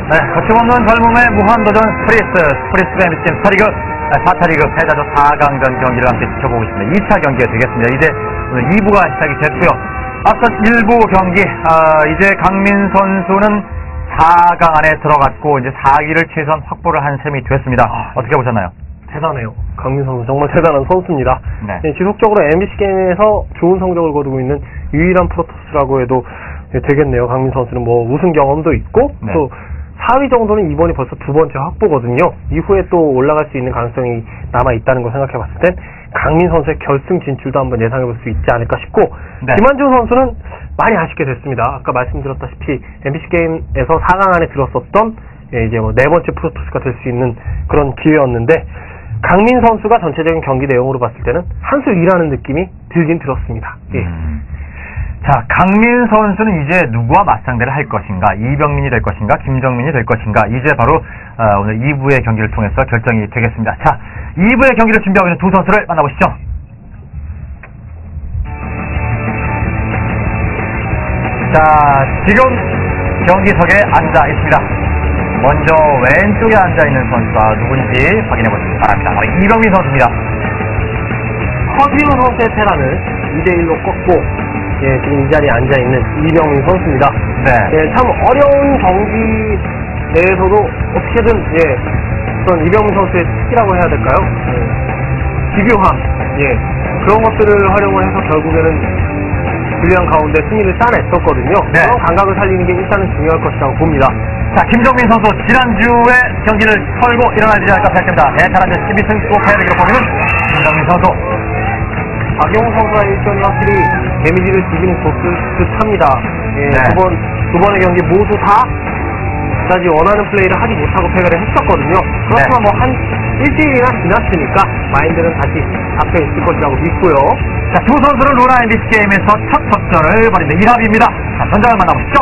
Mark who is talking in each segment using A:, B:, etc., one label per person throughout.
A: 네, 거침없는 젊음의 무한도전 스프리스가 MBC게임 스타리그 4차리그 패자조 4강전 경기를 함께 지켜보고 있습니다. 2차 경기가 되겠습니다. 이제 오늘 2부가 시작이 됐고요. 앞선 1부 경기, 이제 강민 선수는 4강 안에 들어갔고 이제 4위를 최소한 확보를 한 셈이 됐습니다. 어떻게 보셨나요?
B: 대단해요. 강민 선수 정말 대단한 선수입니다.
A: 네.
B: 지속적으로 MBC 게임에서 좋은 성적을 거두고 있는 유일한 프로토스라고 해도 되겠네요. 강민 선수는 뭐 우승 경험도 있고
A: 네.
B: 또 4위 정도는 이번이 벌써 두 번째 확보거든요. 이후에 또 올라갈 수 있는 가능성이 남아 있다는 걸 생각해 봤을 땐 강민 선수의 결승 진출도 한번 예상해 볼 수 있지 않을까 싶고,
A: 네.
B: 김한중 선수는 많이 아쉽게 됐습니다. 아까 말씀드렸다시피 MBC 게임에서 4강 안에 들었었던 이제 뭐 네 번째 프로토스가 될 수 있는 그런 기회였는데, 강민 선수가 전체적인 경기 내용으로 봤을 때는 한 수 위라는 느낌이 들긴 들었습니다. 예.
A: 자, 강민 선수는 이제 누구와 맞상대를 할 것인가? 이병민이 될 것인가? 김정민이 될 것인가? 이제 바로 오늘 2부의 경기를 통해서 결정이 되겠습니다. 자, 2부의 경기를 준비하고 있는 두 선수를 만나보시죠. 자, 지금 경기석에 앉아 있습니다. 먼저 왼쪽에 앉아 있는 선수가 누군지 확인해 보시기 바랍니다. 바로 이병민 선수입니다.
B: 허지훈 선수의 테란을 2대1로 꺾고 지금 이 자리에 앉아있는 이병민 선수입니다.
A: 네.
B: 참 어려운 경기 내에서도 어떻게든 어떤 이병민 선수의 특기라고 해야 될까요? 집요함, 그런 것들을 활용을 해서 결국에는 불리한 가운데 승리를 따냈었거든요.
A: 네.
B: 그런 감각을 살리는 게 일단은 중요할 것이라고 봅니다.
A: 자, 김정민 선수 지난주에 경기를 털고 일어나지 않을까 생각됩니다. 베테랑 12승 또 패를 기록하고 있는 김정민 선수.
B: 박용우 선수의 일전이 확실히 데미지를 주기는 좋을 듯합니다.
A: 네.
B: 두 번의 경기 모두 다 그다지 원하는 플레이를 하지 못하고 패배를 했었거든요. 그렇지만 뭐 한 일주일이나 지났으니까 마인드는 다시 잡혀 있을 것이라고 믿고요.
A: 자, 두 선수는 로라 MBC 게임에서 첫 접전을 벌입니다. 1합입니다. 자, 전장을 만나보시죠.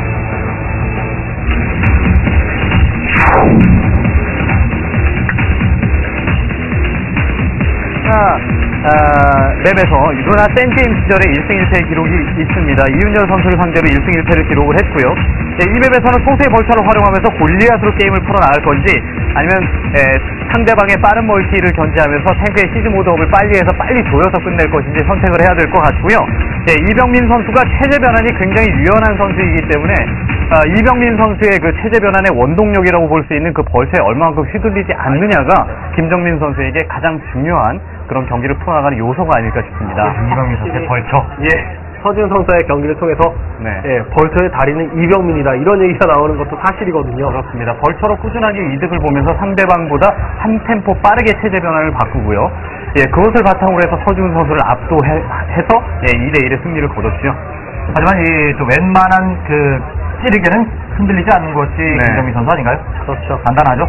A: 맵에서 루나 센게임 시절에 1승 1패 기록이 있습니다. 이윤열 선수를 상대로 1승 1패를 기록을 했고요. 이 맵에서는 소수의 벌처를 활용하면서 골리앗으로 게임을 풀어나갈 건지, 아니면 상대방의 빠른 멀티를 견제하면서 탱크의 시즈 모드업을 빨리 해서 빨리 조여서 끝낼 것인지 선택을 해야 될 것 같고요. 이병민 선수가 체제 변환이 굉장히 유연한 선수이기 때문에 이병민 선수의 그 체제 변환의 원동력이라고 볼 수 있는 그 벌처에 얼마만큼 휘둘리지 않느냐가 김정민 선수에게 가장 중요한 그런 경기를 풀어나가는 요소가 아닐까 싶습니다. 이병민 선수의 벌처.
B: 서지훈 선수의 경기를 통해서 벌처의 달인은 이병민이다, 이런 얘기가 나오는 것도 사실이거든요.
A: 그렇습니다. 벌처로 꾸준하게 이득을 보면서 상대방보다 한 템포 빠르게 체제 변환을 바꾸고요. 그것을 바탕으로 해서 서지훈 선수를 압도해서 2대1의 승리를 거뒀죠. 하지만 또 웬만한 그 찌르기는 흔들리지 않는 것이 김정민 선수 아닌가요?
B: 그렇죠.
A: 간단하죠?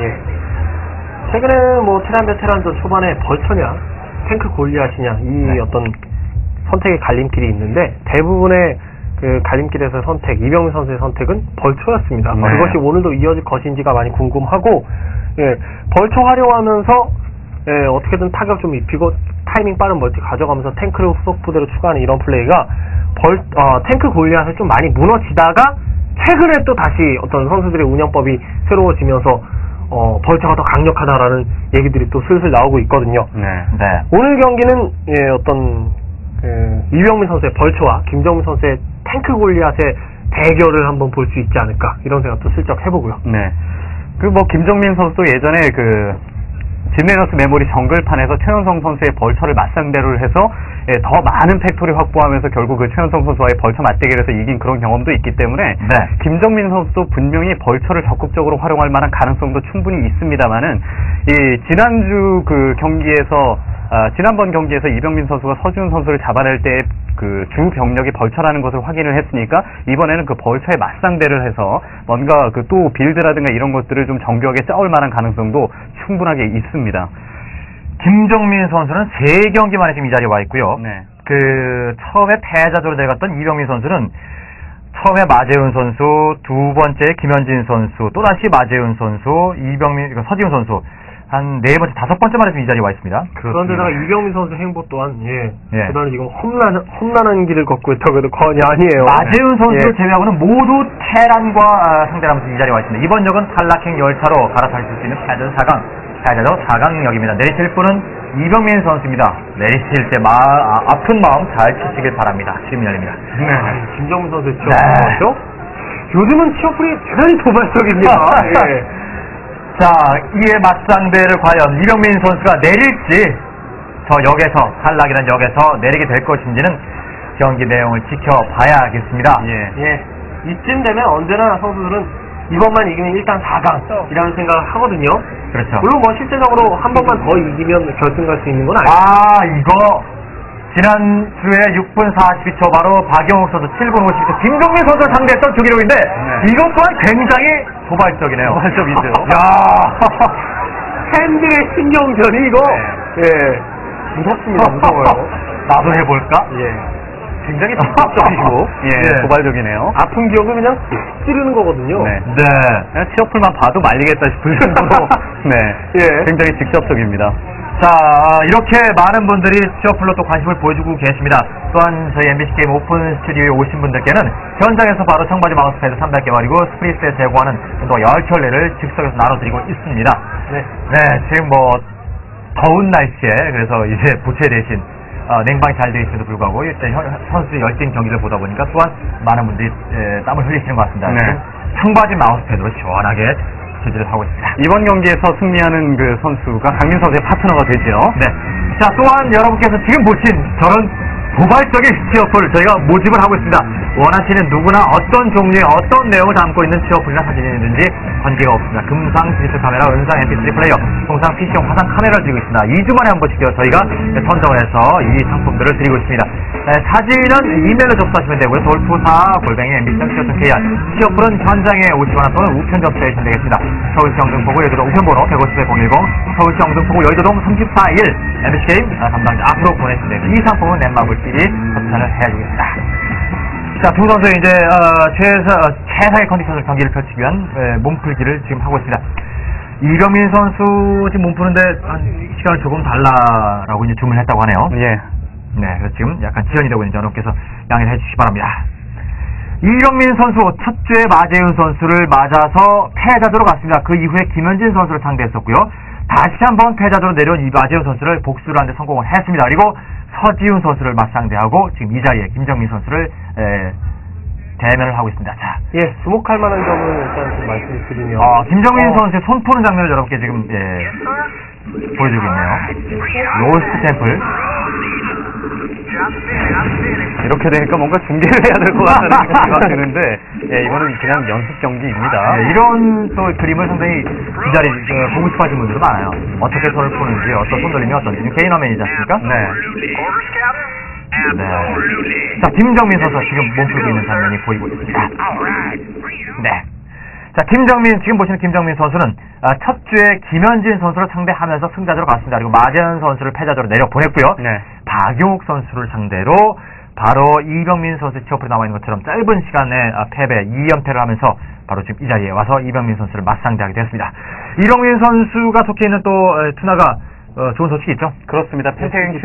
B: 최근에 뭐 테란 베테란전 초반에 벌처냐 탱크 골리앗이냐 이 어떤 선택의 갈림길이 있는데, 대부분의 그 갈림길에서의 선택, 이병민 선수의 선택은 벌처였습니다. 그것이 오늘도 이어질 것인지가 많이 궁금하고, 벌처 활용하면서 어떻게든 타격 좀 입히고 타이밍 빠른 멀티 가져가면서 탱크를 후속 부대로 추가하는 이런 플레이가 탱크 골리앗을 좀 많이 무너지다가 최근에 또 다시 어떤 선수들의 운영법이 새로워지면서 벌처가 더 강력하다라는 얘기들이 또 슬슬 나오고 있거든요. 오늘 경기는 어떤 이병민 선수의 벌처와 김정민 선수의 탱크 골리앗의 대결을 한번 볼 수 있지 않을까, 이런 생각도 슬쩍 해보고요.
A: 김정민 선수도 예전에 진레너스 메모리 정글판에서 최현성 선수의 벌처를 맞상대를 해서 더 많은 팩토리 확보하면서 결국 그 최현성 선수와의 벌처 맞대결에서 이긴 그런 경험도 있기 때문에 김정민 선수도 분명히 벌처를 적극적으로 활용할 만한 가능성도 충분히 있습니다만은, 지난주 그 경기에서 지난번 경기에서 이병민 선수가 서지훈 선수를 잡아낼 때 그 주 병력이 벌처라는 것을 확인을 했으니까, 이번에는 그 벌처에 맞상대를 해서 뭔가 그 또 빌드라든가 이런 것들을 좀 정교하게 짜올 만한 가능성도 충분하게 있습니다. 김정민 선수는 3경기만에 지금 이 자리에 와 있고요. 그 처음에 패자조로 내갔던 이병민 선수는 처음에 마재훈 선수, 두 번째 김현진 선수, 또다시 마재훈 선수, 서지훈 선수,
C: 한 4번째, 5번째 만에 지금 이 자리에 와 있습니다.
B: 그런데다가 이병민 선수 행보 또한
C: 예.
B: 대단히 지금 험난한 길을 걷고 있다고 해도 과언이 아니에요.
C: 마재훈 선수를
B: 예.
C: 제외하고는 모두 테란과 상대를 하면서 이 자리에 와 있습니다. 이번 역은 탈락행 열차로 갈아탈 수 있는 패자조 4강, 패자조 4강역입니다. 내리실 분은 이병민 선수입니다. 내리실 때 아픈 마음 잘 치시길 바랍니다. 지금 열립니다.
B: 네. 김정민 선수의
C: 네.
B: 취업이죠? 요즘은 취업풀이 대단히 도발적입니다. 예.
C: 자, 이에 맞상대를 과연 이병민 선수가 내릴지, 저 역에서, 탈락이라는 역에서 내리게 될 것인지는 경기 내용을 지켜봐야겠습니다.
B: 예. 이쯤 되면 언제나 선수들은 이번만 이기면 일단 4강이라는 생각을 하거든요.
C: 그렇죠.
B: 물론 뭐 실제적으로 한 번만 더 이기면 결승 갈 수 있는 건 아니에요.
C: 아, 이거, 지난주에 6분 42초 바로 박영욱 선수 7분 52초 김종민 선수를 상대했던 주기록인데, 이것 또한 굉장히 도발적이네요.
A: 도발적이죠.
C: 야
B: 팬들의 신경전이 이거, 무섭습니다. 무서워요.
C: 나도 해볼까?
B: 굉장히 적극적이고,
A: 도발적이네요.
B: 아픈 기억을 그냥 찌르는 거거든요.
A: 네.
C: 네.
A: 취업풀만 봐도 말리겠다 싶을 정도로 굉장히 직접적입니다.
C: 자, 이렇게 많은 분들이 취업풀로 또 관심을 보여주고 계십니다. 또한 저희 MBC 게임 오픈 스튜디오에 오신 분들께는 현장에서 바로 청바지 마우스패드 300개 그리고 스프리스에 제공하는 또 10켤레를 즉석에서 나눠드리고 있습니다. 네, 지금 뭐 더운 날씨에 그래서 이제 부채 대신 냉방이 잘 되어 있음에도 불구하고 일단 선수들이 열띤 경기를 보다 보니까 또한 많은 분들이 땀을 흘리시는 것 같습니다.
A: 네.
C: 청바지 마우스패드로 시원하게 제지를 하고 있습니다.
A: 이번 경기에서 승리하는 그 선수가 강민 선수의 파트너가 되죠.
C: 네. 자, 또한 여러분께서 지금 보신 저런 도발적인 취업풀 저희가 모집을 하고 있습니다. 원하시는 누구나 어떤 종류의 어떤 내용을 담고 있는 취업풀이나 사진이든지 관계가 없습니다. 금상 디지털 카메라, 은상 MP3 플레이어, 동상 PC용 화상 카메라를 드리고 있습니다. 2주 만에 한 번씩 저희가 선정을 해서 이 상품들을 드리고 있습니다. 네, 사진은 이메일로 접수하시면 되고요. 돌푸사@mbc.co.kr 취업풀은 현장에 오시거나 또는 우편 접수해주시면 되겠습니다. 서울시 영등포구 여의도동 우편번호 150-010 서울시 영등포구 여의도동 34일 MBC 게임 담당자 앞으로 보내주시면 됩니다. 이 상품은 넷마블끼리 협찬을 해주겠습니다. 자, 두 선수 이제 최상의 컨디션을 경기를 펼치기 위한 몸풀기를 지금 하고 있습니다. 이병민 선수 지금 몸푸는데 시간을 조금 달라라고 이제 주문을 했다고 하네요. 네, 그래서 지금 약간 지연이 되고 있는 여러분께서 양해를 해주시기 바랍니다. 이병민 선수 첫 주에 마재윤 선수를 맞아서 패자조로 갔습니다. 그 이후에 김현진 선수를 상대했었고요. 다시 한번 패자조로 내려온 이 마재윤 선수를 복수를 하는데 성공을 했습니다. 그리고 서지훈 선수를 맞상대하고 지금 이 자리에 김정민 선수를 대면을 하고 있습니다. 자,
B: 주목할 만한 점은 일단 좀 말씀을 드리면
C: 김정민 선수의 손 푸는 장면을 여러분께 지금 보여주고 있네요. 로스트 템플.
A: 이렇게 되니까 뭔가 중계를 해야 될 것 같다는 생각이 드는데 이거는 그냥 연습 경기입니다.
C: 이런 또 그림을 상당히 이 자리 보고 싶어 하시는 분들도 많아요. 어떻게 손을 푸는지, 어떤 손 돌림이 어떤지. 지금 개인 화면이지 않습니까? 네. 자, 김정민 선수 지금 몸풀고 있는 장면이 보이고 있습니다. 네. 자, 지금 보시는 김정민 선수는 첫 주에 김현진 선수를 상대하면서 승자조로 갔습니다. 그리고 마재현 선수를 패자조로 내려보냈고요. 박용욱 선수를 상대로 바로 이병민 선수의 취업으로 나와 있는 것처럼 짧은 시간에 패배 2연패를 하면서 바로 지금 이 자리에 와서 이병민 선수를 맞상대하게 됐습니다. 이병민 선수가 속해 있는 또 투나가 좋은 소식이 있죠?
A: 그렇습니다. 펜테겐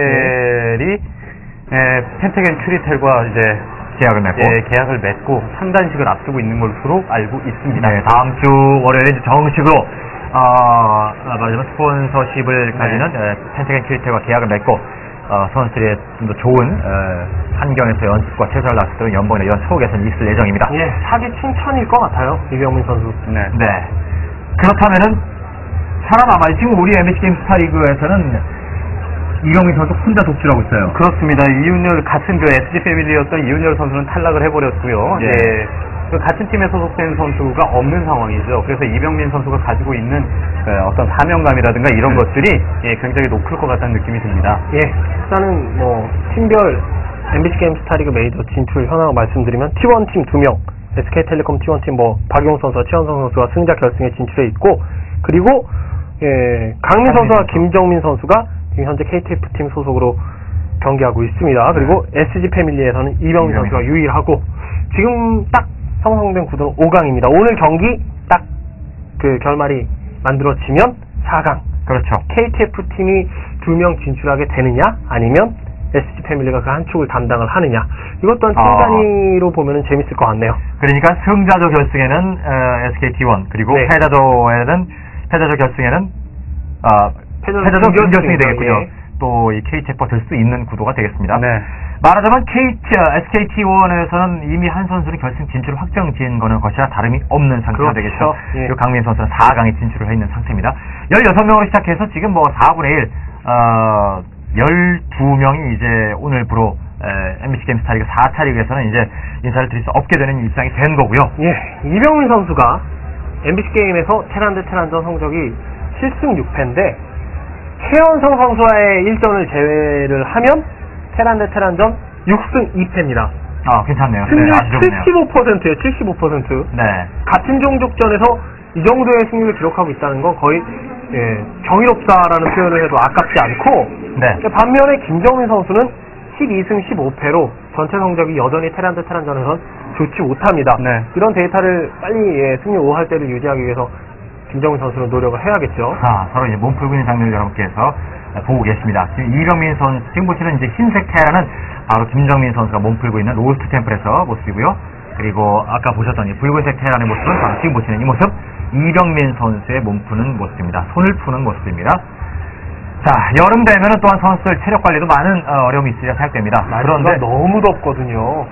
A: 큐리텔과 이제 계약을 맺고 상단식을 앞두고 있는 것으로 알고 있습니다.
C: 네, 다음 주 월요일에 정식으로 말하자면 스폰서십을 가지는 펜테겐 큐리텔과 계약을 맺고 선수들의 좀 더 좋은 환경에서 연습과 최선을 다하도록 연봉이나 이런 처우 개선이 있을 예정입니다.
B: 차기 칭찬일 것 같아요. 이병민 선수.
C: 네. 그렇다면은 살아남아요. 지금 우리 MBC 게임 스타리그에서는 이병민 선수 혼자 독주하고 있어요.
A: 그렇습니다. 이윤열 같은 그 SG 패밀리였던 이윤열 선수는 탈락을 해버렸고요. 그 같은 팀에 소속된 선수가 없는 상황이죠. 그래서 이병민 선수가 가지고 있는 어떤 사명감이라든가 이런 것들이 굉장히 높을 것 같다는 느낌이 듭니다.
B: 일단은 뭐 팀별 MBC 게임 스타리그 메이저 진출 현황 말씀드리면 T1 팀 2명, SK텔레콤 T1 팀 박용 선수와 최현성 선수가 승자 결승에 진출해 있고, 그리고 강민 선수와 김정민 선수가 지금 현재 KTF 팀 소속으로 경기하고 있습니다. 그리고 SG 패밀리에서는 이병민 선수가 유일하고 지금 딱 형성된 구도는 5강입니다. 오늘 경기 딱 그 결말이 만들어지면 4강.
A: 그렇죠.
B: KTF 팀이 2명 진출하게 되느냐, 아니면 SG 패밀리가 그 한 축을 담당을 하느냐. 이것 또한 팀 단위로 보면 재밌을 것 같네요.
C: 그러니까 승자조 결승에는 SKT1 그리고
B: 네.
C: 패자조 결승에는 패자조 준결승이 되겠고요.
B: 예.
C: 또 이 KTF가 될 수 있는 구도가 되겠습니다.
A: 네.
C: 말하자면 SKT1에서는 이미 한 선수는 결승 진출 확정 지은 거는 것이라 다름이 없는 상태가
B: 그렇죠.
C: 되겠죠.
B: 예.
C: 그리고 강민 선수는 4강에 진출을 해 있는 상태입니다. 16명으로 시작해서 지금 뭐 4분의 1 12명이 이제 오늘부로 MBC 게임 스타리그 4차 리그에서는 이제 인사를 드릴 수 없게 되는 일상이 된 거고요.
B: 예, 이병민 선수가 MBC 게임에서 테란 대 테란전 성적이 7승 6패인데 최연성 선수와의 일전을 제외를 하면 테란 대 테란전 6승 2패입니다.
C: 괜찮네요.
B: 승률
C: 네, 아주 좋네요.
B: 75%예요. 75%.
C: 네.
B: 같은 종족전에서 이 정도의 승률을 기록하고 있다는 건 거의 경이롭다라는 표현을 해도 아깝지 않고
C: 네.
B: 반면에 김정민 선수는 12승 15패로 전체 성적이 여전히 테란 대 테란전에선 좋지 못합니다.
A: 네.
B: 이런 데이터를 빨리 승률 5할 때를 유지하기 위해서 김정민 선수는 노력을 해야겠죠.
C: 서로 이제 몸 풀고 있는 장면을 여러분께서 보고 계십니다. 지금 이병민 선수, 지금 보시는 이제 흰색 테라는 바로 김정민 선수가 몸 풀고 있는 로스트 템플에서 모습이고요. 그리고 아까 보셨던 이 붉은색 테란의 모습은 바로 지금 보시는 이 모습, 이병민 선수의 몸 푸는 모습입니다. 손을 푸는 모습입니다. 자, 여름 되면은 또한 선수들 체력 관리도 많은 어려움이 있으리라 생각됩니다. 그런데
B: 너무 덥거든요.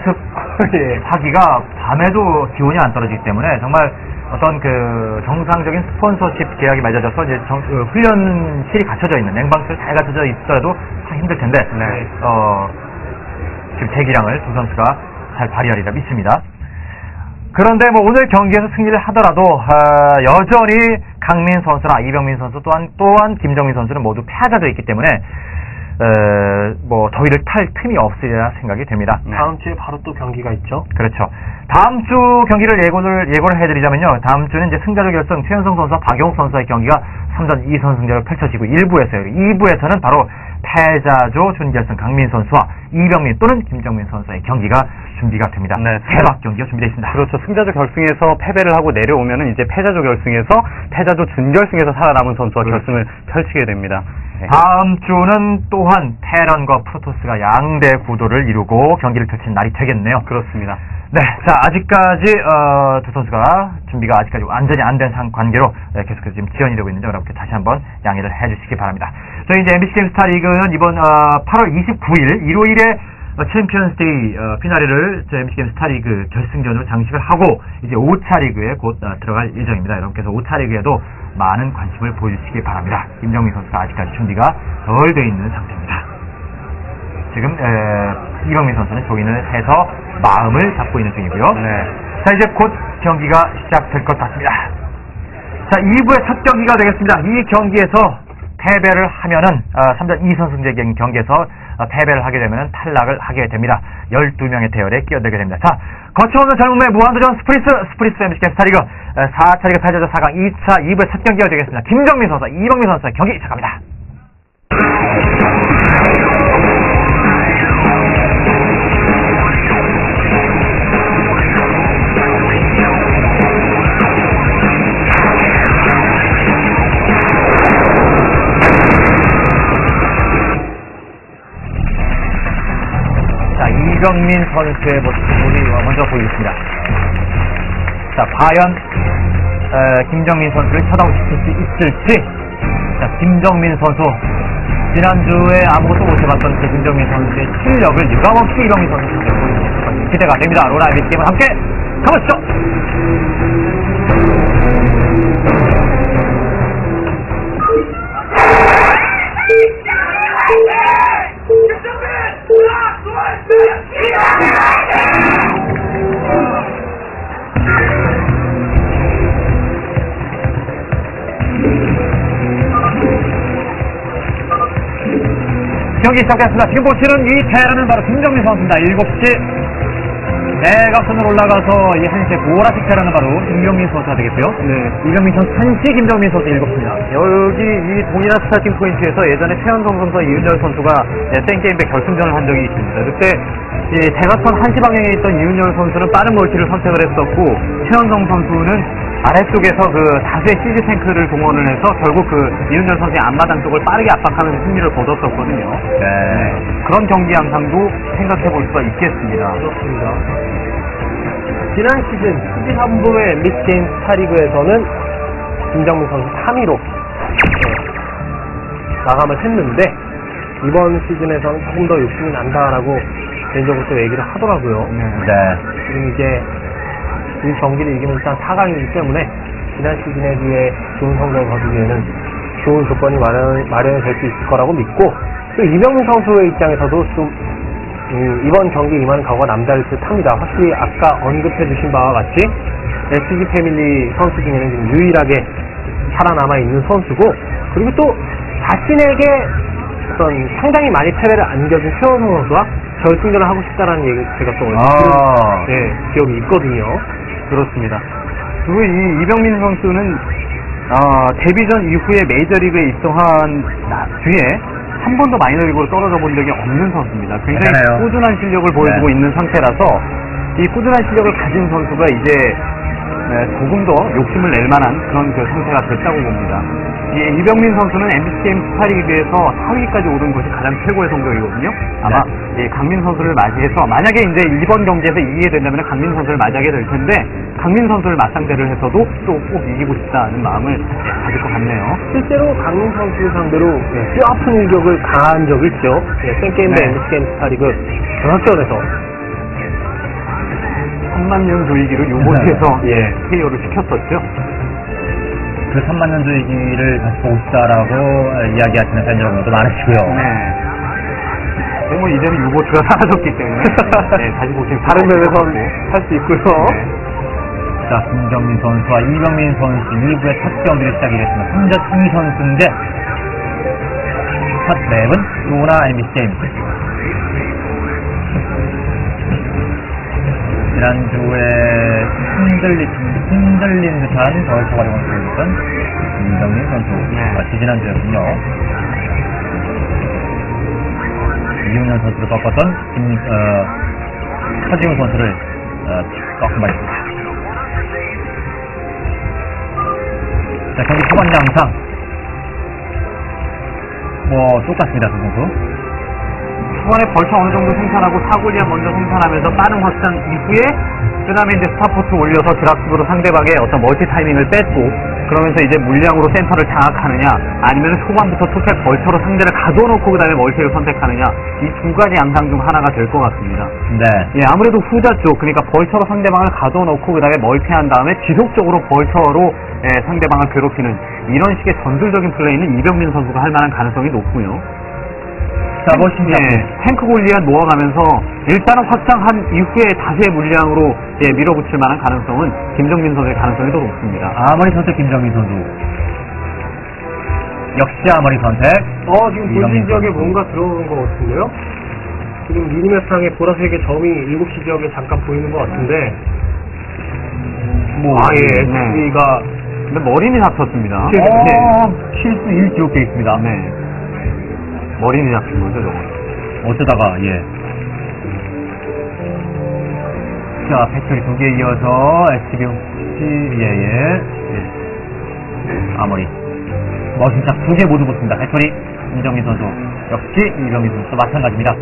C: 연습하기가 밤에도 기온이 안 떨어지기 때문에 정말 어떤 그 정상적인 스폰서십 계약이 맺어져서 이제 훈련실이 갖춰져 있는 냉방실 잘 갖춰져 있더라도 참 힘들 텐데
A: 네.
C: 지금 재기량을 두 선수가 잘 발휘하리라 믿습니다. 그런데 뭐 오늘 경기에서 승리를 하더라도 여전히 강민 선수나 이병민 선수 또한 김정민 선수는 모두 패자되어 있기 때문에 뭐 더위를 탈 틈이 없으리라 생각이 됩니다.
B: 다음 주에 바로 또 경기가 있죠.
C: 그렇죠. 다음 주 경기를 예고를 해드리자면요. 다음 주는 이제 승자조 결승 최현성 선수와 박용욱 선수의 경기가 3전 2선승제로 펼쳐지고 1부에서요. 2부에서는 바로 패자조 준결승 강민 선수와 이병민 또는 김정민 선수의 경기가 준비가 됩니다.
A: 네.
C: 대박 경기가 준비되어 있습니다.
A: 그렇죠. 승자조 결승에서 패배를 하고 내려오면은 이제 패자조 결승에서 패자조 준결승에서 살아남은 선수와 결승을 펼치게 됩니다. 네.
C: 다음 주는 또한 테란과 프로토스가 양대 구도를 이루고 경기를 펼친 날이 되겠네요.
A: 그렇습니다.
C: 네, 자 아직까지 두 선수가 준비가 아직까지 완전히 안 된 관계로 계속해서 지금 지연이 되고 있는데 여러분께 다시 한번 양해를 해주시기 바랍니다. 저희 이제 MBC 게임 스타리그는 이번 8월 29일 일요일에 챔피언스 데이 피나레를 MBC 게임 스타리그 결승전으로 장식을 하고 이제 5차 리그에 곧 들어갈 예정입니다. 여러분께서 5차 리그에도 많은 관심을 보여주시기 바랍니다. 김정민 선수가 아직까지 준비가 덜 돼 있는 상태입니다. 지금 이병민 선수는 조인을 해서 마음을 잡고 있는 중이고요.
A: 네.
C: 자 이제 곧 경기가 시작될 것 같습니다. 자 2부의 첫 경기가 되겠습니다. 이 경기에서 패배를 하면은 3전 2선승제 경기에서 패배를 하게 되면은 탈락을 하게 됩니다. 12명의 대열에 끼어들게 됩니다. 자 거쳐오는 젊음의 무한도전 스프리스 MBC 게임 스타리그 4차 리그 패자조 4강 2차 2부의 첫 경기가 되겠습니다. 김정민 선수, 이병민 선수의 경기 시작합니다. 이병민 선수의 모습이 먼저 보이겠습니다. 자, 과연 김정민 선수를 쳐다보실 수 있을지. 자, 김정민 선수 지난주에 아무것도 못해봤던 그 김정민 선수의 실력을 유감없이 이병민 선수 상대로 보여주실 것이 기대가 됩니다. 로라 MBC 게임을 함께 가보시죠. 경기 시작했습니다. 지금 보시는 이 테라는 바로 김정민 선수입니다. 7시 내각선으로 올라가서 이 1시에 보라색 테라는 바로 이병민 선수가 되겠고요.
A: 네.
C: 이병민 선수 1시, 김정민 선수 7시입니다.
A: 여기 이 동일한 스타팅 포인트에서 예전에 최현성 선수와 이윤열 선수가 센게임배 결승전을 한 적이 있습니다. 그때 대각선 1시 방향에 있던 이윤열 선수는 빠른 멀티를 선택을 했었고 최현성 선수는 아래쪽에서 그 다수의 CG 탱크를 동원을 해서 결국 그 이윤열 선수의 앞마당 쪽을 빠르게 압박하면서 승리를 거뒀었거든요.
C: 네.
A: 그런 경기 양상도 생각해 볼 수가 있겠습니다.
B: 그렇습니다. 지난 시즌 13부의 MBC 게임 스타리그에서는 김정민 선수 3위로 마감을 했는데 이번 시즌에서는 조금 더 욕심이 난다라고 개인적으로 또 얘기를 하더라고요.
C: 네.
B: 지금 이제 이 경기를 이기면 일단 4강이기 때문에 지난 시즌에 비해 좋은 성적을 거두기에는 좋은 조건이 마련이 될 수 있을 거라고 믿고, 또 이병민 선수의 입장에서도 좀 이번 경기에 임하는 각오가 남다를 듯 합니다. 확실히 아까 언급해 주신 바와 같이 SG 패밀리 선수 중에는 지금 유일하게 살아남아 있는 선수고, 그리고 또 자신에게 어떤 상당히 많이 패배를 안겨준 최원성 선수와 결승전을 하고 싶다라는 얘기를 제가 또 들은 기억이 있거든요.
A: 그렇습니다. 그리고 이 이병민 선수는 데뷔전 이후에 메이저리그에 입성한 뒤에 한 번도 마이너리그로 떨어져 본 적이 없는 선수입니다. 굉장히
C: 괜찮아요.
A: 꾸준한 실력을 보여주고 있는 상태라서 이 꾸준한 실력을 가진 선수가 이제 조금 더 욕심을 낼 만한 그런 그 상태가 됐다고 봅니다. 이병민 선수는 MBC 게임 스타리그에서 4위까지 오른 것이 가장 최고의 성적이거든요. 아마 강민 선수를 맞이해서 만약에 이제 이번 경기에서 이기게 된다면 강민 선수를 맞이하게 될 텐데, 강민 선수를 맞상대를 해서도 또 꼭 이기고 싶다는 마음을 가질 것 같네요.
B: 실제로 강민 선수 상대로 뼈 아픈 일격을 가한 적이 있죠. 팬게임 대 MBC 게임 스타리그 전학전에서
A: 3만 년 조이기를 요번에서 KO를 시켰었죠.
C: 그 3만 년 조이기를 다시 보고 싶다라고 이야기하시는 팬 여러분도 많으시고요.
A: 네. 뭐 이제는 유보트가 사라졌기 때문에 다시 보시면
B: 다른 맵에서 할 수 있고요.
C: 자, 김정민 선수와 이병민 선수 2부의 첫 경기를 시작하겠습니다. 3전 2선수인데 첫 맵은 로나 MBC 게임. 지난주에 흔들린 듯한 벌처 활용을 보여줬던 김정민 선수, 지지난주였군요. 이용현 선수를 꺾었던 서지훈 선수를 꺾은 바 있습니다. 자, 경기 초반 양상 똑같습니다, 두 선수.
A: 초반에 벌처 어느 정도 생산하고 사골리아 먼저 생산하면서 빠른 확장 이후에 그 다음에 이제 스타포트 올려서 드랍식으로 상대방의 어떤 멀티 타이밍을 뺐고, 그러면서 이제 물량으로 센터를 장악하느냐, 아니면 초반부터 토탈 벌처로 상대를 가둬놓고 그 다음에 멀티를 선택하느냐, 이 두 가지 양상 중 하나가 될 것 같습니다.
C: 네.
A: 아무래도 후자 쪽, 그러니까 벌처로 상대방을 가둬놓고 그 다음에 멀티한 다음에 지속적으로 벌처로 상대방을 괴롭히는 이런 식의 전술적인 플레이는 이병민 선수가 할 만한 가능성이 높고요.
C: 자, 멋있습니다.
A: 탱크 골리앗 모아가면서 일단은 확장한 이후에 다수의 물량으로 밀어붙일 만한 가능성은 김정민 선수의 가능성이 더 높습니다.
C: 아머리 선택 김정민 선수. 역시 아머리 선택.
B: 지금 본진 지역에 뭔가 들어오는 것 같은데요? 지금 미니맵상에 보라색의 점이 7시 지역에 잠깐 보이는 것 같은데, SG가
A: 근데 머리는 잡혔습니다.
C: 실수 1 기록되어 있습니다.
A: 네. 머리는 잡힌 거죠, 저거.
C: 어쩌다가, 자, 팩토리 2개 이어서, SBC, 아머리. 머신착 2개 모두 붙습니다. 팩토리, 이정민 선수. 역시, 이병민 선수도 마찬가지입니다.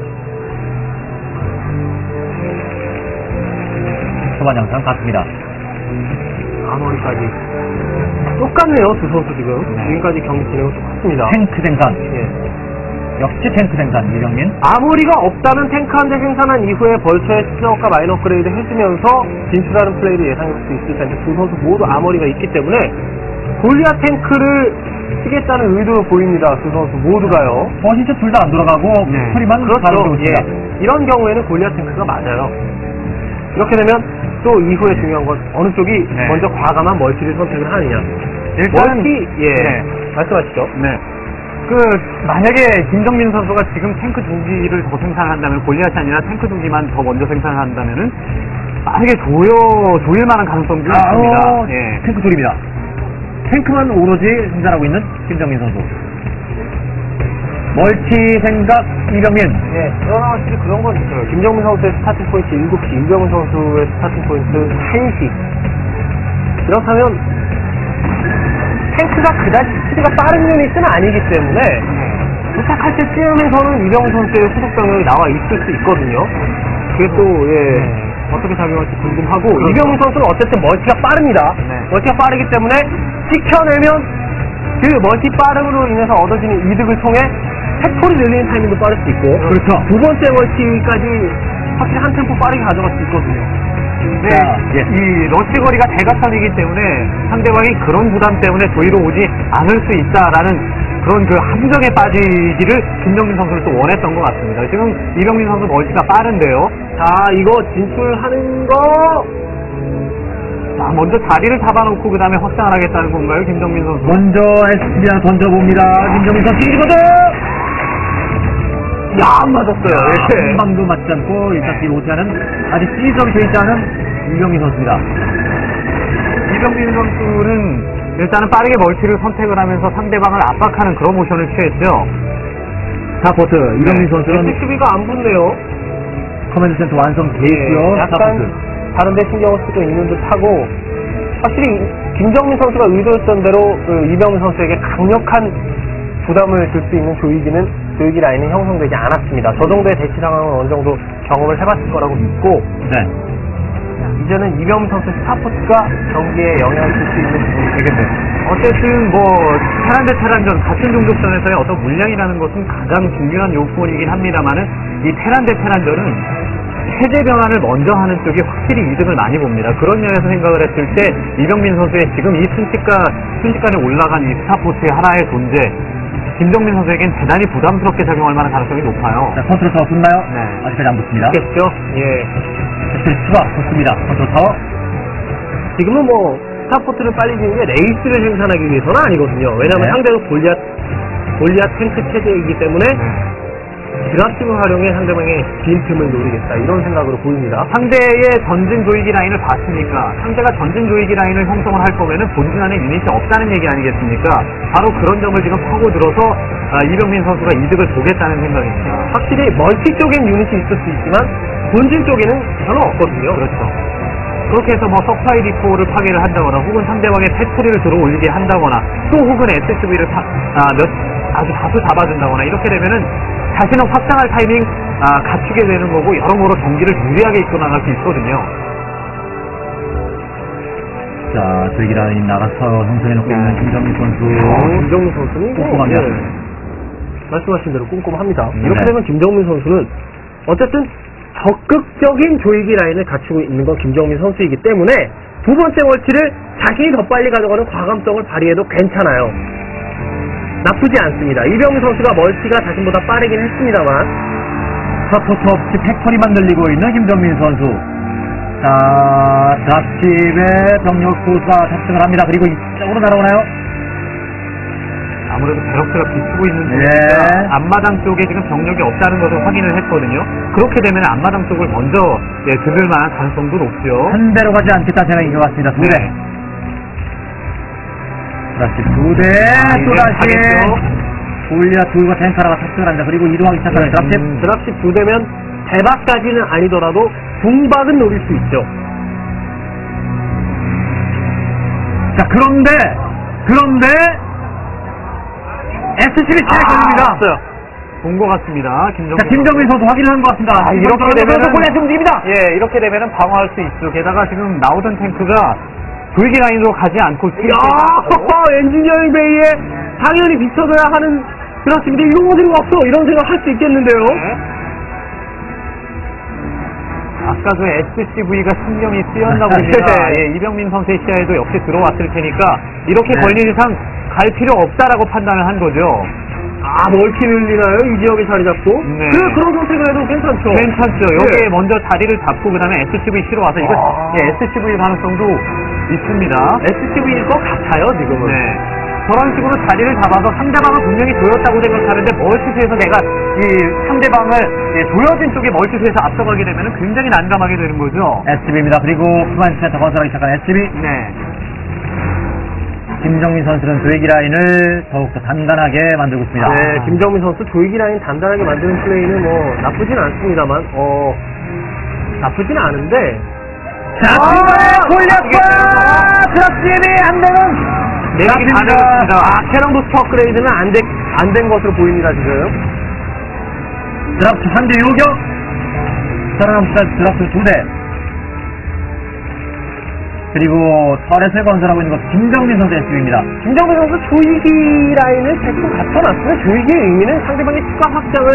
C: 초반 양상 같습니다.
B: 아머리까지. 똑같네요, 두 선수 지금. 지금까지 경기 진행은 똑같습니다.
C: 탱크 생산. 역시 탱크 생산, 이병민.
B: 아무리가 없다는 탱크 한 대 생산한 이후에 벌처의 스피너과 마이너 업그레이드 해주면서 진출하는 플레이를 예상할 수 있을 텐데, 두 선수 모두 아머리가 있기 때문에 골리앗 탱크를 쓰겠다는 의도로 보입니다. 두 선수 모두가요.
C: 진짜 둘 다 안 돌아가고 소리만
B: 그렇죠. 이런 경우에는 골리앗 탱크가 맞아요. 이렇게 되면 또 이후에 중요한 건 어느 쪽이 먼저 과감한 멀티를 선택을 하느냐.
A: 일단
B: 말씀하시죠.
A: 만약에 김정민 선수가 지금 탱크 2기를 더 생산한다면, 골리앗이 아니라 탱크 2기만 더 먼저 생산한다면은 빠르게 조일 만한 가능성도 있습니다.
C: 탱크 둘입니다. 탱크만 오로지 생산하고 있는 김정민 선수. 멀티 생각 이병민.
B: 그러나 확실히 그런 건 있어요. 김정민 선수의 스타팅 포인트 7시, 이병민 선수의 스타팅 포인트 1시. 그렇다면 탱크가 그다지 스피드가 빠른 유닛은 아니기 때문에 도착할 때쯤에서는 이병헌 선수의 후속병력이 나와 있을 수 있거든요. 그게 또 어떻게 작용할지 궁금하고
A: 그렇죠.
B: 이병헌 선수는 어쨌든 멀티가 빠릅니다.
A: 네.
B: 멀티가 빠르기 때문에 지켜내면 그 멀티 빠름으로 인해서 얻어지는 이득을 통해 팩토리 늘리는 타이밍도 빠를 수 있고
C: 그렇죠.
B: 두 번째 멀티까지 확실히 한 템포 빠르게 가져갈 수 있거든요.
A: 네, 이 러시 거리가 대각선이기 때문에 상대방이 그런 부담 때문에 조이로 오지 않을 수 있다라는 그런 그 함정에 빠지기를 김정민 선수를 또 원했던 것 같습니다. 지금 이병민 선수 멀티가 빠른데요.
B: 자, 이거 진출하는 거
A: 자, 먼저 자리를 잡아놓고 그 다음에 확장을 하겠다는 건가요, 김정민 선수?
C: 먼저 SB 하나 던져봅니다. 김정민 선수 이거든.
B: 야, 안 맞았어요.
C: 한 방도 맞지 않고 일단 뒤로 오지않은 아직 시점이 되어 있지 않은 이병민 선수입니다.
A: 이병민 선수는 일단은 빠르게 멀티를 선택을 하면서 상대방을 압박하는 그런 모션을 취했죠.
C: 사포트 이병민 선수는
B: SCB가 안 붙네요.
C: 커맨드 센터 완성돼 있고요.
B: 약간
C: 사포트.
B: 다른데 신경을 쓰고 있는 듯하고 확실히 김정민 선수가 의도했던 대로 그 이병민 선수에게 강력한 부담을 줄 수 있는 조이기 라인은 형성되지 않았습니다. 저 정도의 대치 상황은 어느 정도 경험을 해봤을 거라고 믿고
C: 네.
B: 이제는 이병민 선수 스타포트가 경기에 영향을 줄 수 있는 부분이 되겠네요.
A: 어쨌든 뭐 테란 대 테란전 같은 종족전에서의 어떤 물량이라는 것은 가장 중요한 요건이긴 합니다만은 이 테란 대 테란전은 체제 변화를 먼저 하는 쪽이 확실히 이득을 많이 봅니다. 그런 면에서 생각을 했을 때 이병민 선수의 지금 이 순식간에 올라간 이 스타포트의 하나의 존재, 김정민 선수에겐 대단히 부담스럽게 작용할 만한 가능성이 높아요.
C: 자, 컨트롤 타워 붙나요?
A: 네.
C: 아직까지 안 붙습니다.
B: 됐죠? 예.
C: 추가 붙습니다. 컨트롤 타워.
B: 지금은 뭐 스타포트를 빨리 지는 게 레이스를 생산하기 위해서는 아니거든요. 왜냐하면
C: 네.
B: 상대가 골리앗 탱크 체제이기 때문에 드랍십을 활용해 상대방의 빈틈을 노리겠다 이런 생각으로 보입니다.
A: 상대의 전진 조이기 라인을 봤으니까 상대가 전진 조이기 라인을 형성을 할 거면은 본진 안에 유닛이 없다는 얘기 아니겠습니까? 바로 그런 점을 지금 파고들어서 이병민 선수가 이득을 보겠다는 생각입니다.
B: 확실히 멀티 쪽엔 유닛이 있을 수 있지만 본진 쪽에는 전혀 없거든요.
A: 그렇죠. 그렇게 해서 뭐 서프라이 디포를 파괴를 한다거나 혹은 상대방의 팩토리를 들어올리게 한다거나 또 혹은 SCV를 아주 다수 잡아준다거나 이렇게 되면은 자신은 확장할 타이밍 갖추게 되는 거고 여러모로 경기를 유리하게 이끌어 나갈 수 있거든요.
C: 자, 조이기 라인 나가서 형성해놓고 있는 김정민 선수.
B: 김정민 선수는
C: 꼼꼼합니다.
B: 말씀하신 대로 꼼꼼합니다.
C: 네.
B: 이렇게 되면 김정민 선수는 어쨌든 적극적인 조이기 라인을 갖추고 있는 건 김정민 선수이기 때문에 두 번째 멀티를 자신이 더 빨리 가져가는 과감성을 발휘해도 괜찮아요. 나쁘지 않습니다. 이병민 선수가 멀티가 자신보다 빠르긴 했습니다만
C: 서포트 없이 팩토리만 늘리고 있는 김정민 선수. 자, 드랍십에 병력 소수가 탑승을 합니다. 그리고 이쪽으로 날아오나요?
A: 아무래도 베럭스가 비추고 있는
C: 예.
A: 중이니까 앞마당 쪽에 지금 병력이 없다는 것을 확인을 했거든요. 그렇게 되면 앞마당 쪽을 먼저 들을 만한 가능성도 높죠.
C: 한 대로 가지 않겠다는 생각인 것 같습니다. 두 대. 드랍십 두 대. 또다시 골리앗 둘과 탱크 하나가 탑승을 합니다. 그리고 이동하기 시작하는 드랍십.
B: 드랍십 두 대면 대박까지는 아니더라도 붕박은 노릴 수 있죠.
C: 자, 그런데 SCB 차례 걸립니다.
A: 본 것 같습니다.
C: 자, 김정민 선수 확인하는 것 같습니다.
A: 이렇게 되면은
C: 골리앗 움직입니다.
A: 예, 이렇게 되면은 방어할 수 있죠. 게다가 지금 나오던 탱크가 조이기 라인으로 가지 않고
B: 엔지니어링 베이에 당연히 비춰줘야 하는 드랍십인데 이런 거들이 없어 이런 생각 할 수 있겠는데요.
A: 네. 아까 그 SCV가 신경이 쓰였나 봅니다. 예, 이병민 선수의 시야에도 역시 들어왔을 테니까 이렇게
C: 네.
A: 걸린 이상 갈 필요 없다라고 판단을 한 거죠.
B: 멀티 늘리나요? 이 지역에 자리 잡고?
A: 네.
B: 그런 선택을 해도 괜찮죠.
A: 괜찮죠. 여기에 먼저 자리를 잡고 그 다음에 SCV 실어 와서 이거 SCV 가능성도 있습니다.
B: SCV일 것 같아요 지금은.
A: 네. 저런 식으로 자리를 잡아서 상대방은 분명히 조였다고 생각하는데 멀티수에서 내가 이 상대방을 조여진 쪽에 멀티수에서 앞서가게 되면 굉장히 난감하게 되는 거죠.
C: SCB입니다. 그리고 후반 센터 건설하기 시작한 SCB.
A: 네.
C: 김정민 선수는 조이기 라인을 더욱더 단단하게 만들고 있습니다.
B: 네, 김정민 선수 조이기 라인 단단하게 만드는 플레이는 뭐 나쁘진 않습니다만, 나쁘진 않은데.
C: 자, 골리앗과 드랍십 드랍집이 안 되는
B: 내리기 다
C: 드랍집입니다.
B: 되었습니다. 캐런 부스터 업그레이드는 안 된 것으로 보입니다, 지금.
C: 드랍집 3대 요격. 살아남자 드랍집 2대. 그리고 터렛을 건설하고 있는 것 김정민 선수의 수입니다.
B: 김정민 선수 조이기 라인을 대충 갖춰놨으면 조이기의 의미는 상대방이 추가 확장을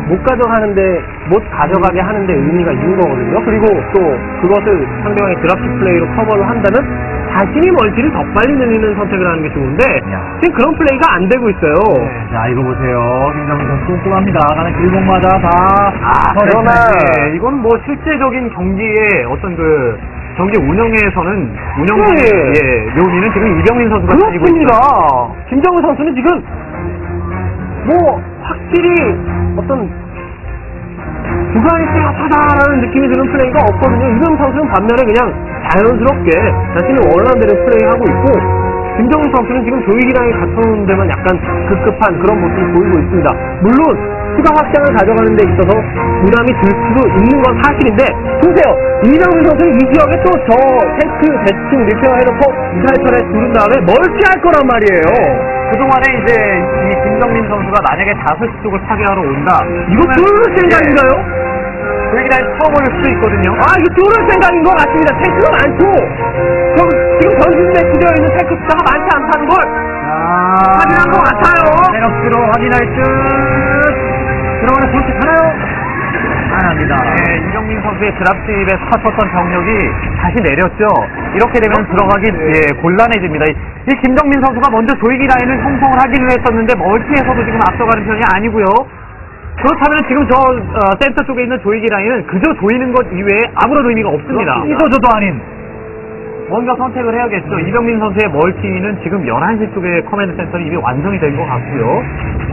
B: 못 가져가게 하는데 의미가 있는 거거든요. 그리고 또 그것을 상대방의 드랍십 플레이로 커버를 한다면 자신이 멀티를 더 빨리 늘리는 선택을 하는 게 좋은데 지금 그런 플레이가 안 되고 있어요.
C: 자, 이거 보세요. 김정민 선수 꼼꼼합니다. 가는 길목마다 다.
A: 그러나 이건 뭐 실제적인 경기의 어떤 경기 운영에서는 묘미는 지금 이병민 선수가 가지고
B: 그렇습니다.
A: 있죠.
B: 김정은 선수는 지금 뭐 확실히 어떤 주관이 뚜렷하다라는 느낌이 드는 플레이가 없거든요. 이병민 선수는 반면에 그냥 자연스럽게 자신이 원하는 대로 플레이하고 있고 김정은 선수는 지금 조이기 라인을 갖춰놓은 데만 약간 급급한 그런 모습을 보이고 있습니다. 물론 추가 확장을 가져가는 데 있어서 부담이 들 수도 있는 건 사실인데 보세요. 이병민 선수는 이 지역에 또 저 탱크 대충 리페어해놓고 미사일철에 두른 다음에 멀티할 거란 말이에요.
A: 그동안에 이제 이 김정민 선수가 만약에 5시 쪽을 파괴하러 온다.
B: 이거 뚫을 생각인가요?
A: 조이기 라인 처음 올릴 수도 있거든요.
B: 이거 뚫을 생각인 것 같습니다. 탱크가 많고 지금 전진에 구되어 있는 탱크 숫자가 많지 않다는 걸 확인한 것 같아요.
C: 내럭스로 확인할 듯. 들어가는 선택하나요? 안 합니다.
A: 이병민 선수의 드랍집에 스쳤던 병력이 다시 내렸죠. 이렇게 되면 들어가기 곤란해집니다. 이 김정민 선수가 먼저 조이기 라인을 형성을 하기는 했었는데 멀티에서도 지금 앞서가는 편이 아니고요. 그렇다면 지금 센터 쪽에 있는 조이기 라인은 그저 조이는 것 이외에 아무런 의미가 없습니다.
C: 이거저도 아닌.
A: 뭔가 선택을 해야겠죠. 이병민 선수의 멀티는 지금 11시 쪽에 커맨드 센터는 이미 완성이 된 것 같고요.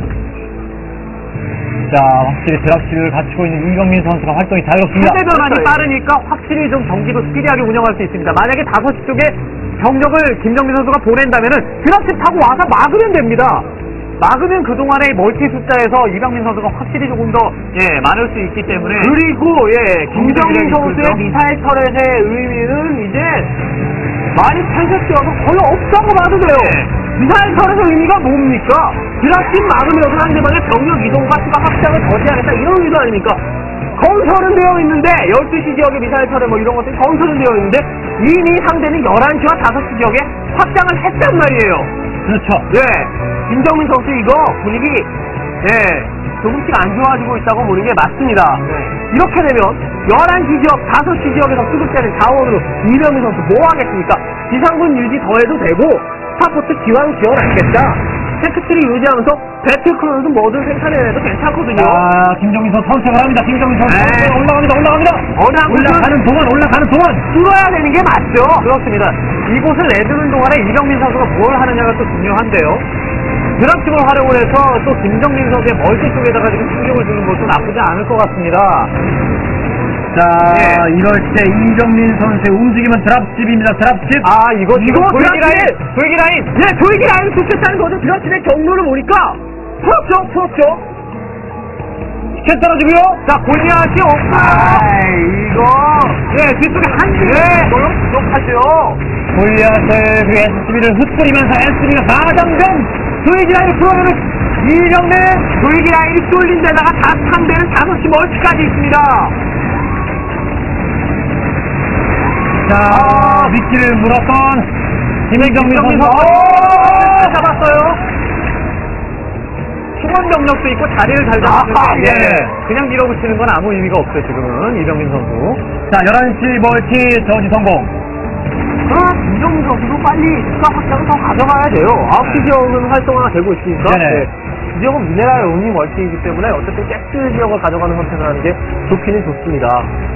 C: 자, 확실히 드랍십을 갖추고 있는 이병민 선수가 활동이 자유롭습니다.
A: 세대 변환이 빠르니까 확실히 좀 경기도 스피디하게 운영할 수 있습니다. 만약에 5시 쪽에 병력을 김정민 선수가 보낸다면은 드랍십 타고 와서 막으면 됩니다. 막으면 그동안의 멀티 숫자에서 이병민 선수가 확실히 조금 더 많을 수 있기 때문에
B: 그리고 김정민 선수의 미사일 터렛의 의미는 이제 많이 펼쳐지어서 거의 없다고 봐도 돼요. 미사일 터렛의 의미가 뭡니까? 드랍십 막으면서 상대방의 병력 이동과 추가 확장을 거시하겠다 이런 의도 아닙니까? 건설은 되어 있는데 12시 지역의 미사일 터렛 뭐 이런 것들이 건설은 되어 있는데 이미 상대는 11시와 5시 지역에 확장을 했단 말이에요.
C: 그렇죠.
B: 김정민 선수 이거 분위기 조금씩 안 좋아지고 있다고 보는 게 맞습니다. 이렇게 되면 11시 지역, 5시 지역에서 수급되는 자원으로 이병민 선수 뭐 하겠습니까? 지상군 유지 더 해도 되고 스타포트 기왕 지원하겠다. 탱크트리 유지하면서 배틀크루즈 뭐든 생산해내도 괜찮거든요.
C: 김정민 선수 선택을 합니다. 김정민 선수 올라갑니다. 올라가는 동안
B: 뚫어야 되는 게 맞죠.
A: 그렇습니다. 이곳을 내주는 동안에 이병민 선수가 뭘 하느냐가 또 중요한데요. 드랍집을 활용을 해서 또 김정민 선수의 멀티 쪽에다가 지금 충격을 주는 것도 나쁘지 않을 것 같습니다.
C: 자, 이럴 때 이병민 선수의 움직임은 드랍집입니다. 드랍집.
A: 이거 조이기 라인.
B: 조이기 라인 좋겠다는 거죠. 드랍집의 경로를 보니까 풀었죠.
C: 스캔 떨어지고요.
A: 자, 골리앗이 없고. 이거. 뒤쪽에 한 개. 너무 부족하죠.
C: 골리앗을 그 SCB를 흩뿌리면서 SCB가 가장된 조이기 라인을 풀어내는 이병민.
B: 조이기 라인이 뚫린 데다가 다 상대는 5시 멀티까지 있습니다.
C: 자, 미끼를 물었던 김정민 선수.
A: 잡았어요. 충원 병력도 있고 자리를 잘 잡았는데 그냥 밀어붙이는 건 아무 의미가 없어요. 지금은 이병민 선수.
C: 자, 11시 멀티 저지 성공.
B: 김정민 선수도 빨리 추가 확장을 더 가져가야 돼요. 9시 지역은 활성화가 되고 있으니까. 이 지역은 미네랄 운이 멀티이기 때문에 어쨌든 가스 지역을 가져가는 선택을 하는 게 좋기는 좋습니다.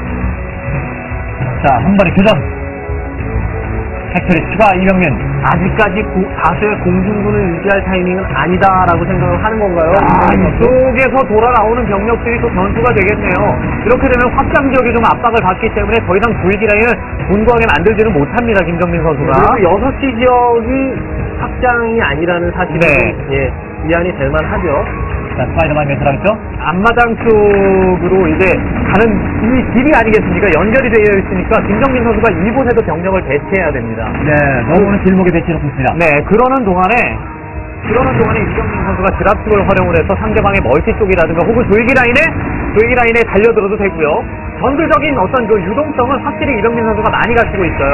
C: 자, 한 번의 교전. 팩토리 추가 이병민.
B: 아직까지 다수의 공중군을 유지할 타이밍은 아니다라고 생각을 하는 건가요?
A: 이쪽에서 돌아 나오는 병력들이 또 변수가 되겠네요. 이렇게 되면 확장 지역에 좀 압박을 받기 때문에 더 이상 조이기 라인을 곤고하게 만들지는 못합니다. 김정민 선수가.
B: 그리고 6시 지역이 확장이 아니라는 사실이 위안이 될 만하죠.
C: 자, 스파이더맨 메트라겠죠?
A: 앞마당 쪽으로 이제 가는 이 길이 아니겠습니까? 연결이 되어 있으니까 김정민 선수가 이곳에도 병력을 배치해야 됩니다.
C: 네, 너무는 길목에 배치해놓습니다.
A: 네, 그러는 동안에 이정민 선수가 드랍식을 활용을 해서 상대방의 멀티 쪽이라든가 혹은 조이기 라인에 달려들어도 되고요. 전술적인 어떤 그 유동성은 확실히 이정민 선수가 많이 갖추고 있어요.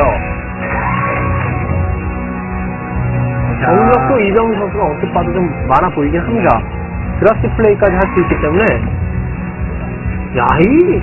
B: 경력도 이병민 선수가 어떻게 봐도 좀 많아 보이긴 합니다. 드랍식 플레이까지 할 수 있기 때문에 이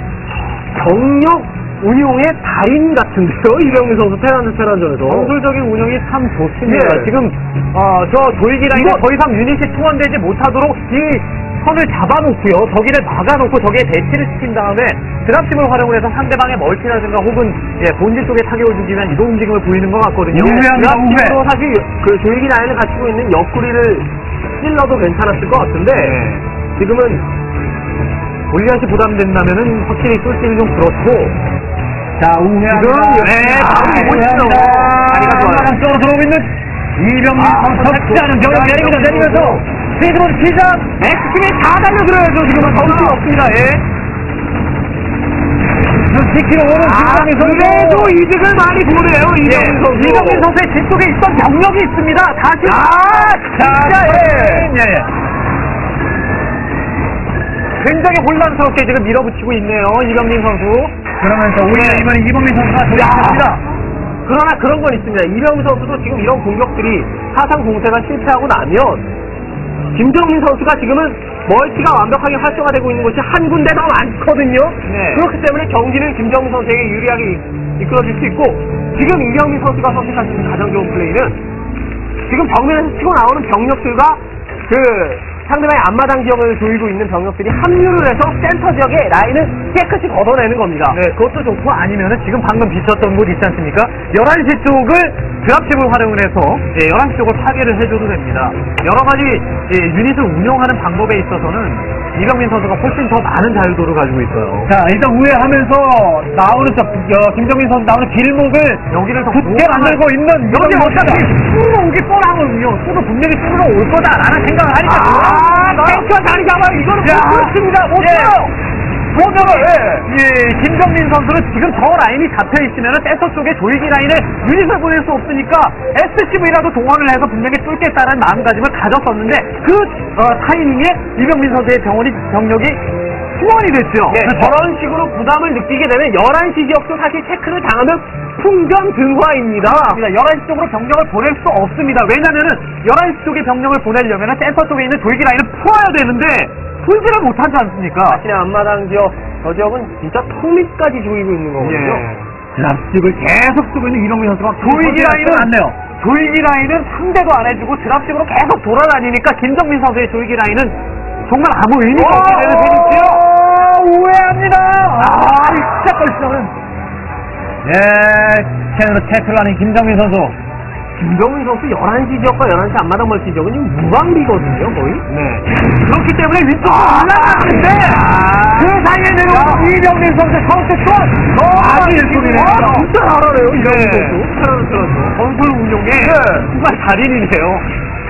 B: 경력 운용의 달인 같은데요, 이병민 선수 테란전에서.
A: 전술적인 운영이 참 좋습니다.
B: 예.
A: 지금 저 조이기 라인에 더 이상 유닛이 투원되지 못하도록 이 선을 잡아놓고요. 저기를 막아놓고 저기에 배치를 시킨 다음에 드랍심을 활용을 해서 상대방의 멀티라든가 혹은 본진 쪽에 타격을 주기 위한 이동 움직임을 보이는 것 같거든요.
B: 드랍심으로 사실 그 조이기 라인을 갖추고 있는 옆구리를 찔러도 괜찮았을 것 같은데 지금은
A: 골리앗이 부담된다면은 확실히 쏠지는 좀 그렇고.
C: 자, 우회합니다.
A: 다음이 보이시죠? 다리가 좋아요.
C: 쪽으로 들어오고 있는 이병민 선수 섭취하는 병력 내리면서 스피드로 시작!
A: 엑스팀이 다 달려들어야죠. 지금은 더 수가 없습니다. 예.
C: 지키러 오는 김정민 선수.
B: 그래도 이득을 많이 보네요, 이병민 선수.
A: 이정민 선수의 뒤쪽에 있던 병력이 있습니다. 다시. 진짜, 굉장히 혼란스럽게 지금 밀어붙이고 있네요. 이병민 선수.
C: 그러면서 오히려 이번에 이병민 선수가 돌아갑니다.
B: 그러나 그런 건 있습니다. 이병민 선수도 지금 이런 공격들이 사상 공세가 실패하고 나면 김정민 선수가 지금은 멀티가 완벽하게 활성화되고 있는 곳이 한 군데 더 많거든요.
A: 네.
B: 그렇기 때문에 경기는 김정민 선수에게 유리하게 이끌어질 수 있고 지금 이병민 선수가 선택할 수 있는 가장 좋은 플레이는 지금 정면에서 치고 나오는 병력들과 상대방의 앞마당 지역을 조이고 있는 병력들이 합류를 해서 센터 지역에 라인을 깨끗이 걷어내는 겁니다.
A: 네, 그것도 좋고 아니면은 지금 방금 비쳤던 곳 있지 않습니까? 11시 쪽을 드랍십을 활용을 해서 11시 쪽을 파괴를 해줘도 됩니다. 여러 가지 유닛을 운영하는 방법에 있어서는 이병민 선수가 훨씬 더 많은 자유도를 가지고 있어요.
C: 자, 일단 우회하면서 나오는 김정민 선수 나오는 길목을
A: 여기를 더
C: 굳게 만들고 있는
A: 여기 어차피 뚫어 오기 뻔하거든요. 뚫어 분명히 뚫어 올 거다라는 생각을 하니까
B: 탱크가 자리 잡아요. 이거는 못 그렇습니다. 못 써요.
A: 김정민 선수는 지금 저 라인이 잡혀 있으면 센터 쪽에 조이기 라인에 유닛을 보낼 수 없으니까 SCV라도 동원을 해서 분명히 뚫겠다는 마음가짐을 가졌었는데 그 타이밍에 이병민 선수의 병력이 후원이 됐죠.
B: 저런 식으로 부담을 느끼게 되면 11시 지역도 사실 체크를 당하면 풍전등화입니다.
A: 11시 쪽으로 병력을 보낼 수 없습니다. 왜냐면은 11시 쪽에 병력을 보내려면 센터 쪽에 있는 조이기 라인을 풀어야 되는데 풀지를 못하지 않습니까?
B: 자신의 앞마당 지역, 저 지역은 진짜 토밑까지 조이고 있는 거거든요.
C: 드랍식을 계속 쓰고 있는 이병민 선수가
A: 조이기 라인은 상대도 안 해주고 드랍식으로 계속 돌아다니니까 김정민 선수의 조이기 라인은 정말 아무 의미가 없게 되는 셈이지요.
C: 우회합니다. 진짜 걸치는. 스캔으로 체크를 하는 김정민 선수.
B: 김정민 선수 11시 지역과 11시 앞마당 멀티 지역은 지금 무방비거든요, 거의.
A: 네. 그렇기 때문에 위쪽으로 올라가는데 그 사이에 내려온 이병민 선수 선수 투원 아주 일품이네요.
B: 진짜 잘하네요, 이병민 선수.
A: 전술 운용에 정말 달인이네요.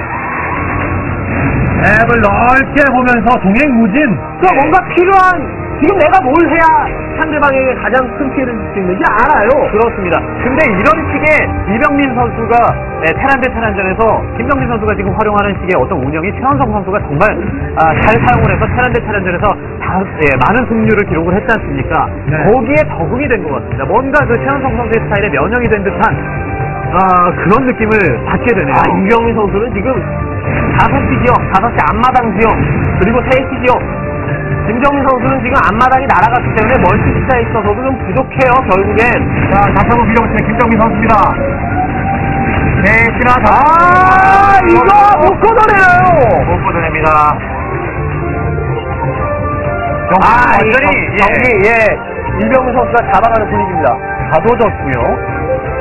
C: 앱을 넓게 보면서 동행무진.
B: 뭔가 필요한 지금 내가 뭘 해야 상대방에게 가장 큰 피해를 줄 수 있는지 알아요.
A: 그렇습니다. 근데 이런 식의 이병민 선수가 테란 대 테란전에서 김정민 선수가 지금 활용하는 식의 어떤 운영이 최원성 선수가 정말 잘 사용을 해서 테란 대 테란전에서 많은 승률을 기록을 했지 않습니까?
C: 네.
A: 거기에 적응이 된 것 같습니다. 뭔가 그 최원성 선수의 스타일에 면역이 된 듯한 그런 느낌을 받게 되네요.
B: 이병민 선수는 지금 5시 지역, 5시 앞마당 지역, 그리고 3시 지역 김정민 선수는 지금 앞마당이 날아갔기 때문에 멀티 숫자에 있어서도 좀 부족해요, 결국엔.
C: 자, 다시 한번 밀어붙이는 김정민 선수입니다.
B: 이거 못 걷어내요!
C: 못 걷어냅니다.
B: 경기, 이병민 선수가 잡아가는 분위기입니다.
A: 가둬졌고요.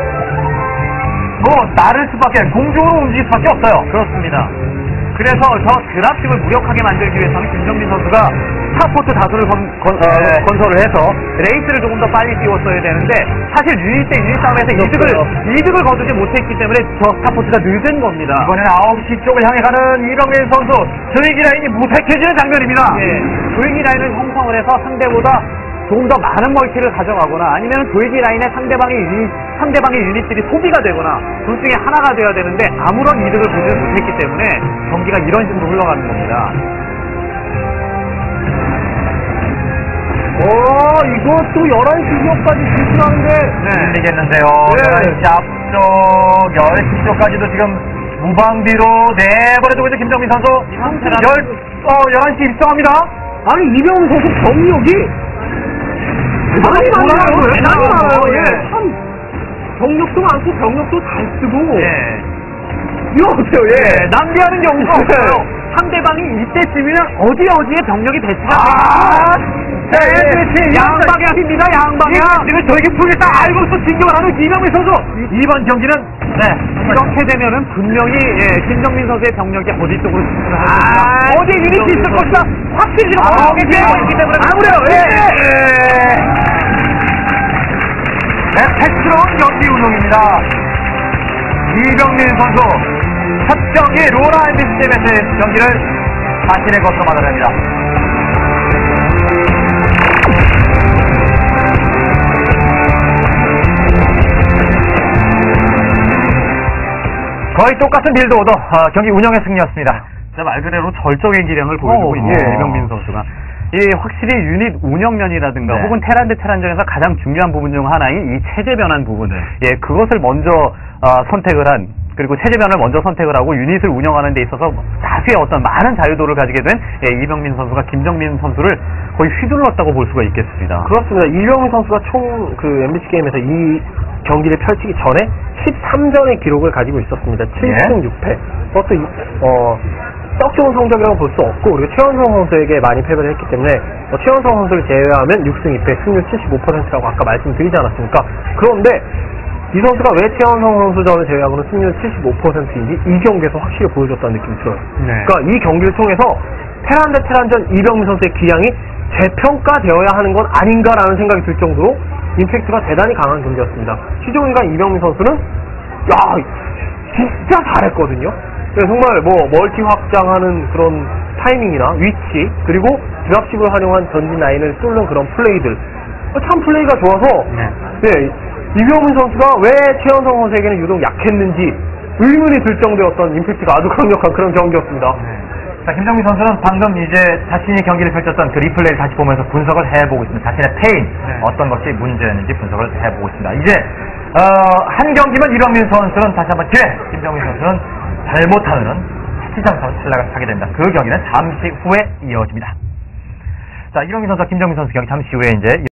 C: 나를 수밖에, 공중으로 움직일 수밖에 없어요.
A: 그렇습니다. 그래서 저 드랍식을 무력하게 만들기 위해서는 김정민 선수가 스타포트 다수를 건설을 해서 레이스를 조금 더 빨리 띄웠어야 되는데 사실 유닛 대 유닛 싸움에서 이득을 거두지 못했기 때문에 저 스타포트가 늦은 겁니다.
C: 이번에는 9시 쪽을 향해 가는 이병민 선수 조이기 라인이 무색해지는 장면입니다.
A: 조이기 라인을 형성을 해서 상대보다 조금 더 많은 멀티를 가져가거나 아니면 조이기 라인에 상대방의 유닛들이 소비가 되거나 둘 중에 하나가 돼야 되는데 아무런 이득을 보지 못했기 때문에 경기가 이런 식으로 흘러가는 겁니다.
B: 이것도 11시 지역까지 진출하는데
C: 밀리겠는데요.
B: 네.
C: 11시 앞쪽 10시 쪽까지도 지금 무방비로 내버려두고 있는 김정민 선수 11시 입성합니다.
B: 아니 이병민 선수 병력이 대단히 많아요.
C: 예.
B: 참 경력도 많고 병력도 잘 쓰고
C: 예.
B: 이거 어때요?
A: 낭비하는 경우가 없어요. 상대방이 이때쯤이면 어디에 병력이 배치가 양방향입니다. 양방향.
C: 지금 저에게 풀겠다 알고서 진격을 하는 김정민 선수. 이번 경기는
A: 이렇게 되면은 분명히 김정민 선수의 병력이 어디 쪽으로 진출을 하겠다. 어디 유닛이 있을 것이다. 확실히 지금 있기 때문에 아무래도
C: 팩트로운 경기 운동입니다. 이병민 선수 첫 경기 로라 MBCMS의 경기를 자신의 것으로 만들어냅니다. 거의 똑같은 빌드 오더 경기 운영의 승리였습니다.
A: 말 그대로 절정의 기량을 보여주고 있는 이병민 선수가 확실히 유닛 운영면이라든가 혹은 테란 대 테란전에서 가장 중요한 부분 중 하나인 이 체제 변환 부분 그것을 먼저 선택을 한 그리고 체제 변화를 먼저 선택을 하고 유닛을 운영하는 데 있어서 다수의 어떤 많은 자유도를 가지게 된 이병민 선수가 김정민 선수를 거의 휘둘렀다고 볼 수가 있겠습니다.
B: 그렇습니다. 이병민 선수가 총 그 MBC 게임에서 이 경기를 펼치기 전에 13전의 기록을 가지고 있었습니다. 7승 6패. 그것도 썩 좋은 성적이라고 볼 수 없고 그리고 최원성 선수에게 많이 패배를 했기 때문에 최원성 선수를 제외하면 6승 2패 승률 75%라고 아까 말씀드리지 않았습니까? 그런데 이 선수가 왜 최원성 선수전을 제외하고는 승률 75%인지 이 경기에서 확실히 보여줬다는 느낌이 들어요. 그러니까 이 경기를 통해서 테란 대 테란전 이병민 선수의 기량이 재평가되어야 하는 건 아닌가라는 생각이 들 정도로 임팩트가 대단히 강한 경기였습니다. 시종일관 이병민 선수는 진짜 잘했거든요. 정말 멀티 확장하는 그런 타이밍이나 위치 그리고 드랍십을 활용한 전진 라인을 뚫는 그런 플레이들 참 플레이가 좋아서 이병민 선수가 왜 최원성 선수에게는 유독 약했는지 의문이 들 정도의 어떤 임팩트가 아주 강력한 그런 경기였습니다.
C: 자, 김정민 선수는 방금 이제 자신이 경기를 펼쳤던 그 리플레이를 다시 보면서 분석을 해보고 있습니다. 자신의 페인, 어떤 것이 문제였는지 분석을 해보고 있습니다. 이제 한 경기만 이병민 선수는 다시 한번 기회, 김정민 선수는 잘못하면은 시장상으로 탈락을 하게 됩니다. 그 경기는 잠시 후에 이어집니다. 자, 이병민 선수와 김정민 선수 경기 잠시 후에 이제